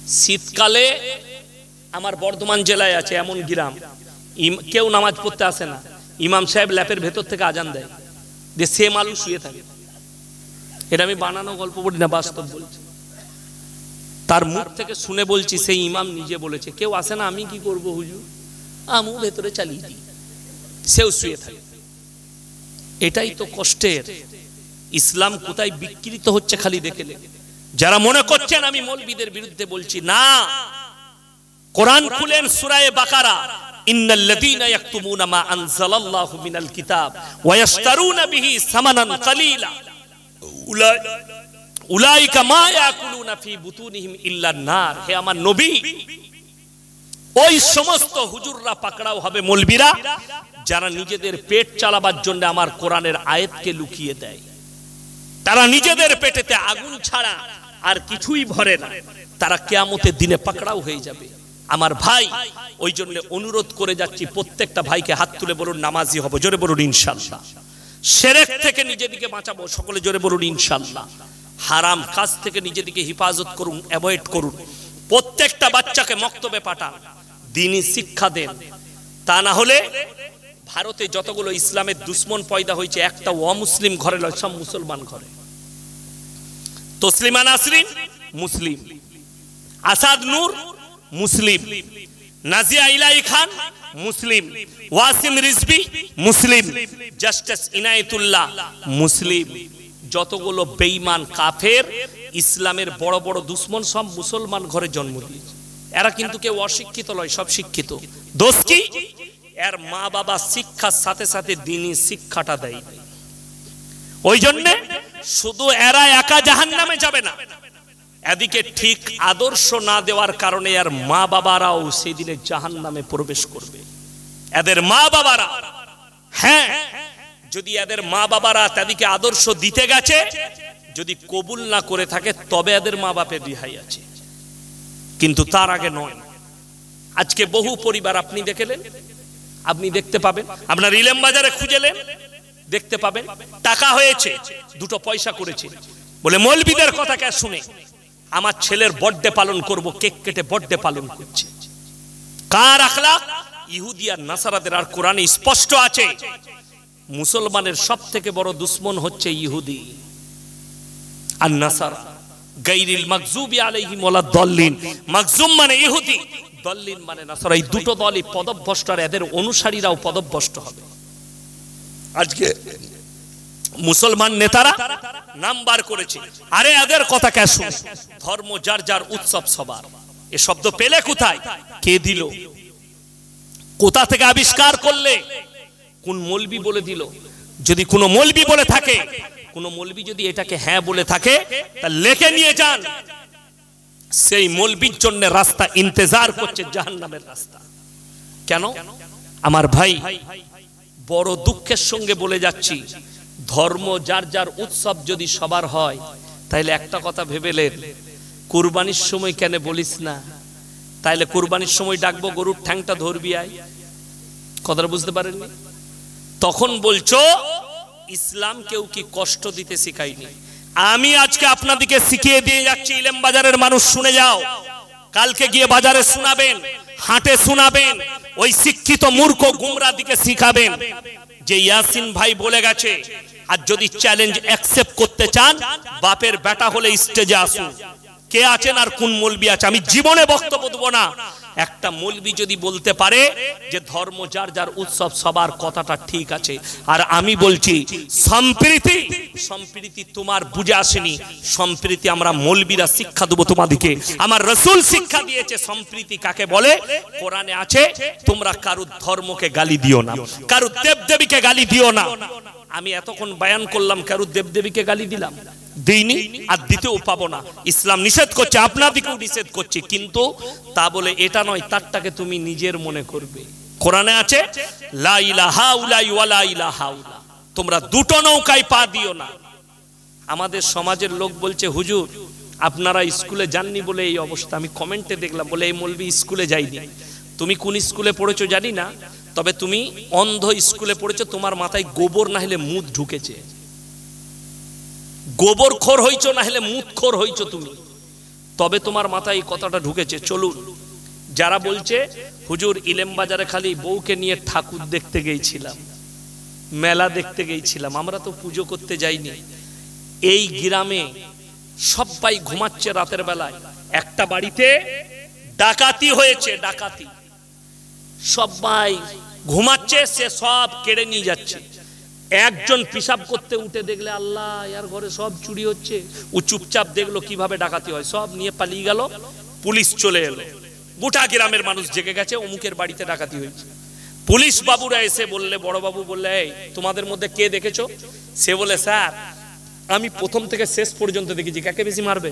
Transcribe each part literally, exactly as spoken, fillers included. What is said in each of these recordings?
শীতকালে আমার বর্ধমান জেলায় আছে এমন গ্রাম, কেউ নামাজ পড়তে আসে না, ইমাম সাহেব ল্যাপের ভেতর থেকে আজান দেয়, যে সে মানুষ শুয়ে থাকে। এটা আমি বানানো গল্প বলি না, বাস্তব বলছি। তার মুখ থেকে শুনে বলছি, সেই ইমাম নিজে বলেছে, কেউ আসে না, আমি কি করব হুজুর, আমিও ভেতরে চালিয়ে দিই, সেও শুয়ে থাকে। এটাই তো কষ্টের। ইসলাম কোথায় বিকৃত হচ্ছে খালি দেখলে। যারা মনে করছেন আমি মৌলবীদের বিরুদ্ধে বলছি, না, কোরআন খুলেন সূরা বাকারা, ইন্নাল্লাযীনা ইয়াকতুমুনা মা আনজালাল্লাহু মিনাল কিতাব ওয়া ইয়াশতারুনা বিহি সামানান কালীলা উলাইকা মা ইয়াকুলুনা ফি বুতুনিহিম ইল্লান নার। হে আমার নবী, ওই সমস্ত হুজুররা পাকড়াও হবে, মৌলবীরা, যারা নিজেদের পেট চালাবার জন্য আমার কোরআনের আয়াতকে লুকিয়ে দেয়। তারা নিজেদের পেটেতে আগুন ছাড়া আর কিছুই ভরে না, তারা কিয়ামতের দিনে পাকড়াও হয়ে যাবে। আমার ভাই, ওই জন্য অনুরোধ করে যাচ্ছি, প্রত্যেকটা ভাইকে হাত তুলে বলুন নামাজি হব, জোরে বলুন ইনশাআল্লাহ। শিরক থেকে নিজেদেরকে বাঁচাবো, সকলে জোরে বলুন ইনশাআল্লাহ। হারাম কাজ থেকে নিজেদেরকে হেফাজত করুন, অ্যাভয়েড করুন। প্রত্যেকটা বাচ্চাকে মক্তবে পাঠান, দ্বীনি শিক্ষা দেন। তা না হলে ভারতে যতগুলো ইসলামের দুশ্মন পয়দা হয়েছে, একটা অমুসলিম ঘরে নয়, সব মুসলমান ঘরে। তসলিমা নাসরিন মুসলিম, আসাদ নূর মুসলিম, নাজিয়া ইলাহি খান মুসলিম, ওয়াসিম রিজভী মুসলিম, জাস্টিস ইনায়েতুল্লাহ মুসলিম। যতগুলো বেঈমান কাফের ইসলামের বড় বড় দুশ্মন সব মুসলমান ঘরে জন্ম দিয়েছে। এরা কিন্তু কেউ অশিক্ষিত নয়, সব শিক্ষিত। দোষ কি? এর মা বাবা শিক্ষার সাথে সাথে দ্বীনি শিক্ষাটা দেয়। ওই জন্য শুধু এরা একা জাহান্নামে যাবে না, এদিকে ঠিক আদর্শ না দেওয়ার কারণে এর মা বাবারাও সেই দিনে জাহান্নামে প্রবেশ করবে। এদের মা বাবারা, হ্যাঁ, যদি এদের মা বাবারা তাদেরকে আদর্শ দিতে গেছে, যদি কবুল না করে থাকে, তবে এদের মা বাপের রিহাই আছে, কিন্তু তার আগে নয়। আজকে বহু পরিবার আপনি দেখলেন, আপনি দেখতে পাবেন, আপনার ইলেম বাজারে খুঁজেলেন, দেখতে পাবেন টাকা হয়েছে, দুটো পয়সা করেছে, বলে মৌলবীদের কথা কে শুনে আমার ছেলের বার্থডে পালন করব, কেক কেটে বার্থডে পালন করছে। কার আখলাক? ইহুদি আর নাসারাদের। আর কোরআনে স্পষ্ট আছে, মুসলমানের সব থেকে বড় দুশ্মন হচ্ছে ইহুদি আর নাসারা। গায়রিল মাগজুবি আলাইহিম ওয়ালাদ দাল্লিন। মাগজুম মানে ইহুদি, দাল্লিন মানে নাসারা। এই দুটো দলই পদভ্রষ্ট, আর এদের অনুসারীরাও পদভ্রষ্ট হবে। আজকে মুসলমান নেতারা নাম্বার করেছে, আরে এদের কথা কে শুনে, ধর্ম যার যার, উৎসব সবার। এ শব্দ পেলে কোথায়? কে দিল? কোথা থেকে আবিষ্কার করলে? কোন মৌলবী বলে দিল? যদি কোনো মৌলবী বলে থাকে, কোন মৌলবী যদি এটাকে হ্যাঁ বলে থাকে, তা লেখে নিয়ে যান। সেই মৌলবীর জন্য রাস্তা ইন্তজার করছে, জাহান্নামের রাস্তা। কেন? আমার ভাই, বড় দুঃখের সঙ্গে বলে যাচ্ছি, ধর্ম যার যার, উৎসব যদি সবার হয়, তাইলে একটা কথা ভেবেলেন, কুরবানির সময় কেন বলিস না? তাইলে কুরবানির সময় ডাকবো, গরুর ঠ্যাংটা ধরবি আয়। কথাটা বুঝতে পারেননি? তখন বলছো ইসলাম কেউ কি কষ্ট দিতে শিখায়নি। আমি আজকে আপনাদেরকে শিখিয়ে দিয়ে যাচ্ছি, ইলেম বাজারের মানুষ শুনে যাও, কালকে গিয়ে বাজারে শোনাবেন, হাটে শোনাবেন, ওই শিক্ষিত মূর্খ গুমরা দিকে শিখাবেন যে ইয়াসিন ভাই বলে গেছে। আর যদি চ্যালেঞ্জ অ্যাকসেপ্ট করতে চান, বাপের বেটা হলে স্টেজে আসুন। কে আছেন আর কোন মৌলবী আছে? আমি জীবনে বক্তব্য দেবো না। একটা মৌলবী যদি বলতে পারে যে ধর্ম যার যার, উৎসব সবার, কথাটা ঠিক আছে, আর আমি বলছি সম্প্রীতি, সম্প্রীতি তোমার বুঝে আসেনি। সম্প্রীতি আমরা মৌলবীরা শিক্ষা দেবো তোমাদেরকে। আমার রাসূল শিক্ষা দিয়েছে সম্প্রীতি কাকে বলে। কোরআনে আছে, তোমরা কারুর ধর্মকে গালি দিও না, কারুর দেবদেবীকে গালি দিও না। আমি এতক্ষণ বয়ান করলাম, কারুর দেবদেবীকে গালি দিলাম? দিইনি, আর দিতেও পাবো না। ইসলাম নিষেধ করছে, আপনাদেরকেও নিষেধ করছে, কিন্তু তা বলে এটা নয় তারটাকে তুমি নিজের মনে করবে। কোরআনে আছে, লা ইলাহা ইল্লা ওয়া লা ইলাহা ইল্লা, তোমরা দুটো নৌকায় পা দিও না। আমাদের সমাজের লোক বলছে, হুজুর আপনারা স্কুলে যাননি বলে এই অবস্থা। আমি কমেন্টে দেখলাম, বলে এই মৌলবী স্কুলে যাইনি। তুমি কোন স্কুলে পড়েছো জানি না, তবে তুমি অন্ধ স্কুলে পড়েছো, তোমার মাথায় গোবর না হলে মুদ ঢুকেছে। গোবর খোর হইছো না হলে মুদ খোর হইছো তুমি। তবে তোমার মাথায় এই কথাটা ঢুকেছে। চলুন, যারা বলছে হুজুর ইলেম বাজারে খালি বউকে নিয়ে ঠাকুর দেখতে গিয়েছিলাম, মেলা দেখতে গিয়েছিলাম, আমরা তো পুজো করতে যাইনি। এই গ্রামে সবাই ঘুমাচ্ছে রাতের বেলায়, একটা বাড়িতে ডাকাতি হয়েছে, ডাকাতি, সবাই ঘুমাচ্ছে, সে সব কেড়ে নিয়ে যাচ্ছে। একজন পিশাব করতে উঠে দেখলে আল্লাহ ইয়ার ঘরে সব চুরি হচ্ছে, ও চুপচাপ দেখলো কিভাবে ডাকাতি হয়, সব নিয়ে পালিয়ে গেল। পুলিশ চলে এলো, গোটা গ্রামের মানুষ জেগে গেছে অমুকের বাড়িতে ডাকাতি হয়েছে। পুলিশ বাবুরা এসে বললে, বড় বাবু বললে, এই তোমাদের মধ্যে কে দেখেছো? সে বলে, স্যার আমি প্রথম থেকে শেষ পর্যন্ত দেখেছি। কাকে বেশি মারবে?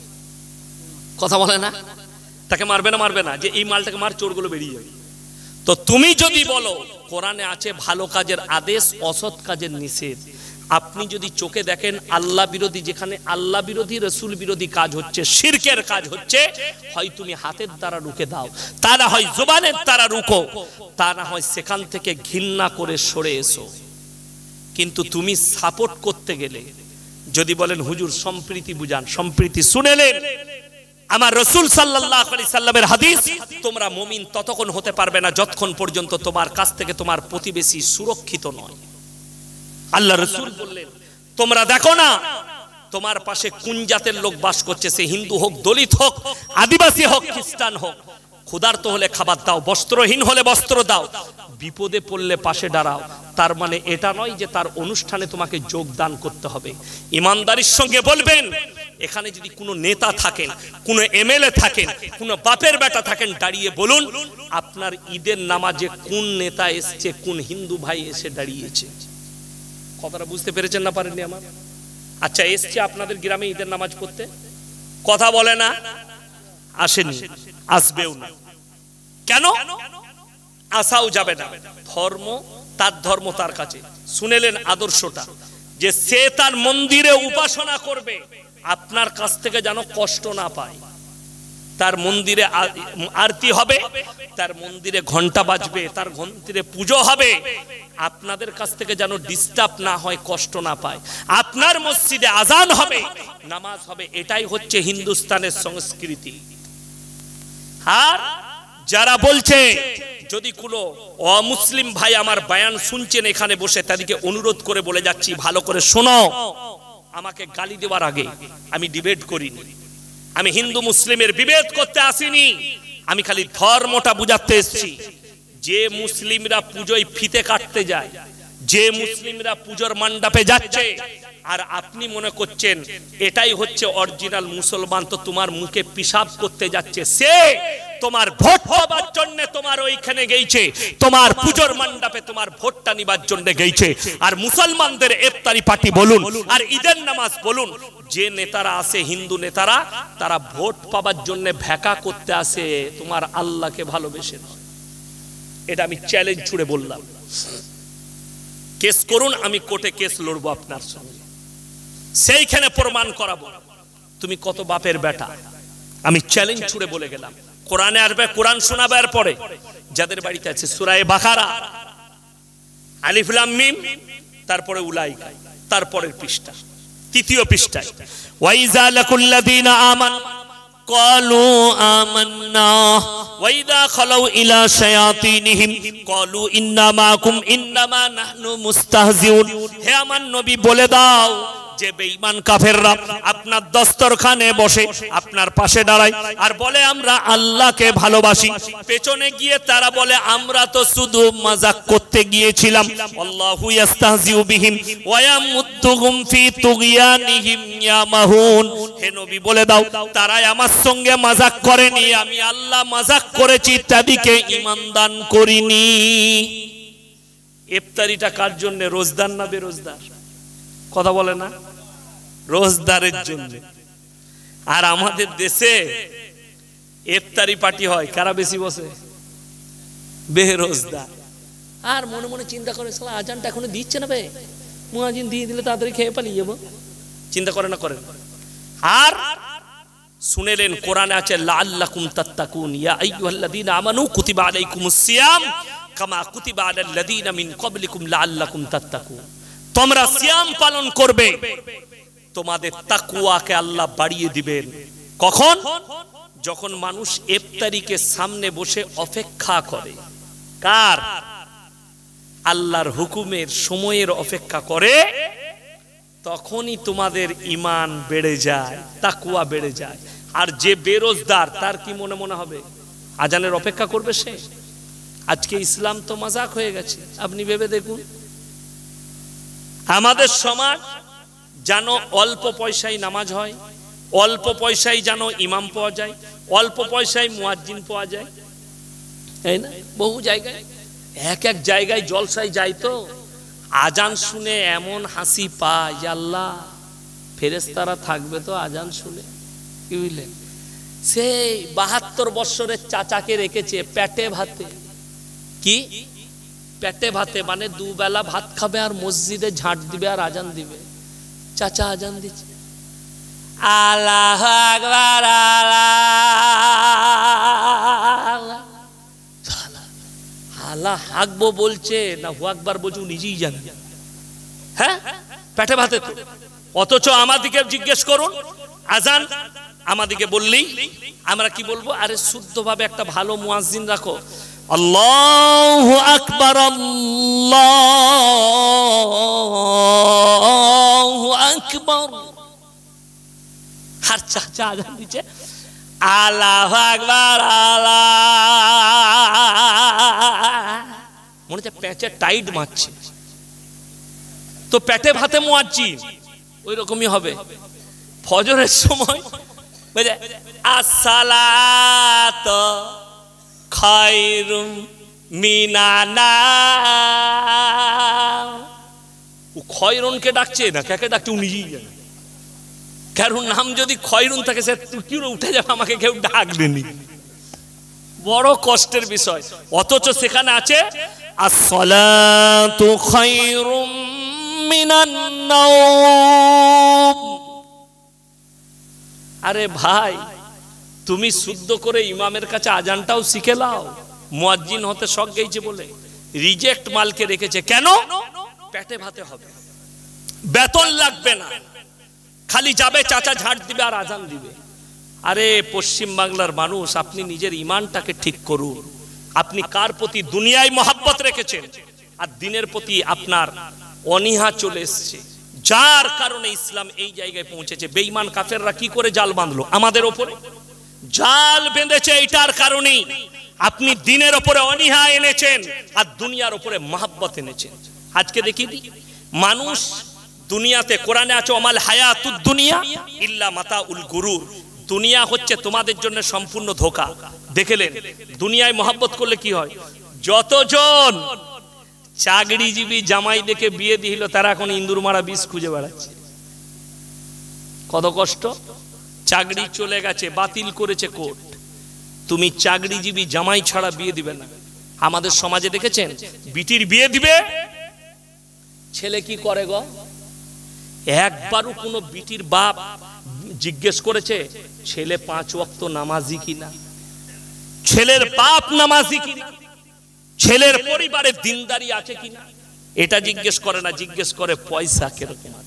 কথা বলে না, তাকে মারবে না মারবে না, যে এই মালটাকে মার, চোরগুলো বেরিয়ে যাবে। তো তুমি যদি বলো কোরআনে আছে ভালো কাজের আদেশ, অসৎ কাজের নিষেধ, আপনি যদি চোখে দেখেন আল্লাহ বিরোধী, যেখানে আল্লাহ বিরোধী রসুল বিরোধী কাজ হচ্ছে, শিরকের কাজ হচ্ছে, হয় তুমি হাতের দ্বারা রুখে দাও, তা না হয় জবানের দ্বারা রুখো, তা না হয় সেখান থেকে ঘৃণা করে সরে এসো। কিন্তু তুমি সাপোর্ট করতে গেলে যদি বলেন হুজুর সম্প্রীতি বুঝান, সম্প্রীতি শুনেলেন আমার রাসূল সাল্লাল্লাহু আলাইহি সাল্লামের হাদিস, তোমরা মুমিন ততক্ষণ হতে পারবে না যতক্ষণ পর্যন্ত তোমার কাছ থেকে তোমার প্রতিবেশী সুরক্ষিত নয়। আল্লাহ রাসূল বললেন, তোমরা দেখো না তোমার পাশে কোন জাতের লোক বাস করছে, সে হিন্দু হোক, দলিত হোক, আদিবাসী হোক, খ্রিস্টান হোক, ক্ষুধার্ত হলে খাবার দাও, বস্ত্রহীন হলে বস্ত্র দাও, বিপদে পড়লে পাশে দাঁড়াও। তার মানে এটা নয় যে তার অনুষ্ঠানে তোমাকে যোগদান করতে হবে। ইমানদারির সঙ্গে বলবেন, এখানে যদি কোনো নেতা থাকেন, কোনো এমএলএ থাকেন, কোনো বাপের বেটা থাকেন, দাঁড়িয়ে বলুন আপনার ঈদের নামাজে কোন নেতা এসছে, কোন হিন্দু ভাই এসে দাঁড়িয়েছে। কথাটা বুঝতে পেরেছেন না পারেননি আমার? আচ্ছা, এসছে আপনাদের গ্রামে ঈদের নামাজ পড়তে, কথা বলে না, আসেনি, আসবেও না। কেন? আসাও যাবে না। ধর্ম তার ধর্ম তার কাছে। শুনেলেন আদর্শটা, যে সে তার মন্দিরে উপাসনা করবে, আপনার কাছ থেকে যেন কষ্ট না পায়। তার মন্দিরে আরতি হবে, তার মন্দিরে ঘন্টা বাজবে, তার মন্দিরে পুজো হবে, আপনাদের কাছ থেকে যেন ডিস্টার্ব না হয়, কষ্ট না পায়। আপনার মসজিদে আজান হবে, নামাজ হবে, এটাই হচ্ছে হিন্দুস্তানের সংস্কৃতি। আর যারা বলছে, যদি কোনো অমুসলিম ভাই আমার বয়ান শুনছেন এখানে বসে, তাদেরকে অনুরোধ করে বলে যাচ্ছি, ভালো করে শোনো। আমাকে গালি দেওয়ার আগে আমি ডিবেট করিনি, আমি হিন্দু মুসলিমের বিভেদ করতে আসিনি, আমি খালি ধর্মটা বুঝাতে এসেছি। যে মুসলিমরা পুজোয় ফিতে কাটতে যায়, যে মুসলিমরা পুজোর মণ্ডপে যাচ্ছে, আর আপনি মনে করছেন এটাই হচ্ছে অরিজিনাল মুসলমান, তো তোমার মুখে পিশাব করতে যাচ্ছে, সে তোমার ভোট পাবার জন্য তোমার ওইখানে গেছে, তোমার পুজোর মণ্ডপে তোমার ভোটটা নিবার জন্য গেছে। আর মুসলমানদের ইফতারি পার্টি বলুন আর ঈদের নামাজ বলুন, যে নেতারা আসে হিন্দু নেতারা, তারা ভোট পাবার জন্য ভেকা করতে আসে, তোমার আল্লাহকে ভালোবেসে নয়। এটা আমি চ্যালেঞ্জ ছুড়ে বললাম। কেস করুন, আমি কোর্টে কেস লড়বো আপনার সঙ্গে, সেইখানে প্রমাণ করাবো তুমি কত বাপের বেটা। আমি চ্যালেঞ্জ ছুড়ে বলে গেলাম। কোরআনে আসবে, কোরআন শোনাবার পরে যাদের বাড়িতে আছে সূরা বাকারা, আলিফ লাম মিম, তারপরে উলাইকা, তারপরের পৃষ্ঠা, তৃতীয় পৃষ্ঠায়, ওয়াইজা লাকুল্লাযিনা আমানু ক্বালু আমান্না ওয়াইদা খালাউ ইলা শায়াতিনহিম ক্বালু ইন্না মাকুম ইন্নামা নাহনু মুস্তাহজিউন। হে আমার নবী বলে দাও, যে বেঈমান কাফেররা আপনার দস্তরখানে বসে আপনার পাশে দাঁড়ায় আর বলে আমরা আল্লাহকে ভালোবাসি, পেছনে গিয়ে তারা বলে আমরা তো শুধু মজাক করতে গিয়েছিলাম। আল্লাহু ইস্তাহজিউ বিহিম ওয়া ইয়ামুদ্দুহুম ফি তুগয়ানিহিম ইয়ামাহুন। হে নবী বলে দাও, তারাই আমার সঙ্গে মজাক করেনি, আমি আল্লাহ মজাক করেছি, তাদেরকে ঈমান দান করিনি। ইফতারিটা কার জন্য? রোজদার না বেরোজদার? কথা বলে না, রোজদারের জন্য। আর আমাদের দেশে ইফতারি পার্টি হয়, কারা বেশি বসে? বেরোজদার। আর মনে মনে চিন্তা করে, শালা আজানটা এখনো দিচ্ছে না, বে মুয়াজ্জিন দিয়ে দিলে তাড়াতাড়ি খেয়ে পালিয়ে যাবো, চিন্তা করে না করেন। আর শুনেলেন কোরআনে আছে লাআল্লাকুম তাত্তাকুন, ইয়া আইয়ুহাল্লাযীনা আমানু কুতিবা আলাইকুমুস সিয়াম কামা কুতিবা আলাল্লাযীনা মিন ক্বাবলিকুম লাআল্লাকুম তাত্তাকুন। তোমরা সিয়াম পালন করবে, তোমাদের তাকওয়াকে আল্লাহ বাড়িয়ে দিবেন। কখন? যখন মানুষ ইফতারিকে সামনে বসে অপেক্ষা করে। কার? আল্লাহর হুকুমের সময়ের অপেক্ষা করে, তখনই তোমাদের ঈমান বেড়ে যায়, তাকওয়া বেড়ে যায়। আর যে বেরোজগার তার কি মনে মনে হবে? আজানের অপেক্ষা করবে সে? আজকে ইসলাম তো মজাক হয়ে গেছে। আপনি ভেবে দেখুন, আমাদের সমাজ যেন অল্প পয়সায় নামাজ হয়, অল্প পয়সায় যেন ইমাম পাওয়া যায়, অল্প পয়সায় মুয়াজ্জিন পাওয়া যায়, তাই না? বহু জায়গায় এক এক জায়গায় জলসায় যায়, তো আজান শুনে এমন হাসি পায়, আল্লাহ ফেরেশতারা থাকবে তো আজান শুনে। কি বুঝলেন? সেই বাহাত্তর বৎসরের চাচাকে রেখেছে পেটে ভাতে। কি পেটে ভাতে? মানে দুবেলা ভাত খাবে আর মসজিদে ঝাঁট দিবে আর আজান দিবে। চাচা আজান দিচ্ছে, আল্লাহু আকবার, আল্লাহ আল্লাহ হাকবো বলছে না হু আকবার বলছে, নিজেই জানে। হ্যাঁ, পেটে ভাতে তো। অথচ আমাদিকে জিজ্ঞেস করুন, আজান আমাদিকে বললেই আমরা কি বলবো? আরে শুদ্ধভাবে একটা ভালো মুয়াজ্জিন রাখো, আল্লাহু আকবার, আল্লাহু আকবার। আর চাচা আজান দিচ্ছে, আল্লাহু আকবার, আল্লাহ। মনে হচ্ছে পেঁচে টাইট মারছে। তো পেটে ভাতে মুয়াজ্জিন ওই রকমই হবে। ফজরের সময় আসসালাতু খায়রুম মিনান নাওম। ও খয়রুনকে ডাকছে না, কাকে ডাকছে ও নিজেই জানে। কারণ নাম যদি খয়রুন থাকে, সে কি উঠে যাবে, আমাকে কেউ ডাকবেনি। বড় কষ্টের বিষয়। অথচ সেখানে আছে আসসালাতু খায়রুম মিনান নাওম। আরে ভাই, তুমি শুদ্ধ করে ইমামের কাছে আজানটাও শিখে নাও। মুয়াজ্জিন হতে শখ গেছে বলে রিজেক্ট মালকে রেখেছে। কেন? পেটে ভাতে হবে, বেতন লাগবে না, খালি যাবে চাচা ঝাড় দিবে আর আজান দিবে। আরে পশ্চিম বাংলার মানুষ, আপনি নিজের ইমানটাকে ঠিক করুন। আপনি কার প্রতি দুনিয়ায় মহাব্বত রেখেছেন, আর দিনের প্রতি আপনার অনীহা চলে এসছে, যার কারণে ইসলাম এই জায়গায় পৌঁছেছে। বেঈমান কাফেররা কি করে জাল বাঁধলো আমাদের ওপরে? জাল বেঁধেছে এটার কারণেই। আপনি দিনের ওপরে অনীহা এনেছেন আর দুনিয়ার ওপরে মহাব্বত এনেছেন। আজকে দেখি মানুষ দুনিয়াতে, কোরআনে আছে ওমাল হায়াতুদ দুনিয়া ইল্লা মাতাউল গুরুর। দুনিয়া হচ্ছে তোমাদের জন্য সম্পূর্ণ ধোঁকা। দেখলেন দুনিয়ায় মহাব্বত করলে কি হয়? যতজন চাকরিজীবী জামাই দেখে বিয়ে দিল, তারা এখন ইন্দুর মারা বিষ খুঁজে বেড়াচ্ছে। কত কষ্ট! চাকরি চলে গেছে, বাতিল করেছে কোর্ট, তুমি চাকরিজীবী জামাই ছাড়া বিয়ে দিবে না। আমাদের সমাজে দেখেছেন, বিটির বিয়ে দিবে, ছেলে কি করে গো? একবারও কোনো বিটির বাপ জিজ্ঞেস করেছে ছেলে পাঁচ ওয়াক্ত নামাজি কিনা, ছেলের বাপ নামাজি কিনা, ছেলের পরিবারে দিনদারি আছে কিনা? এটা জিজ্ঞেস করে না, জিজ্ঞেস করে পয়সা কিরকম আছে।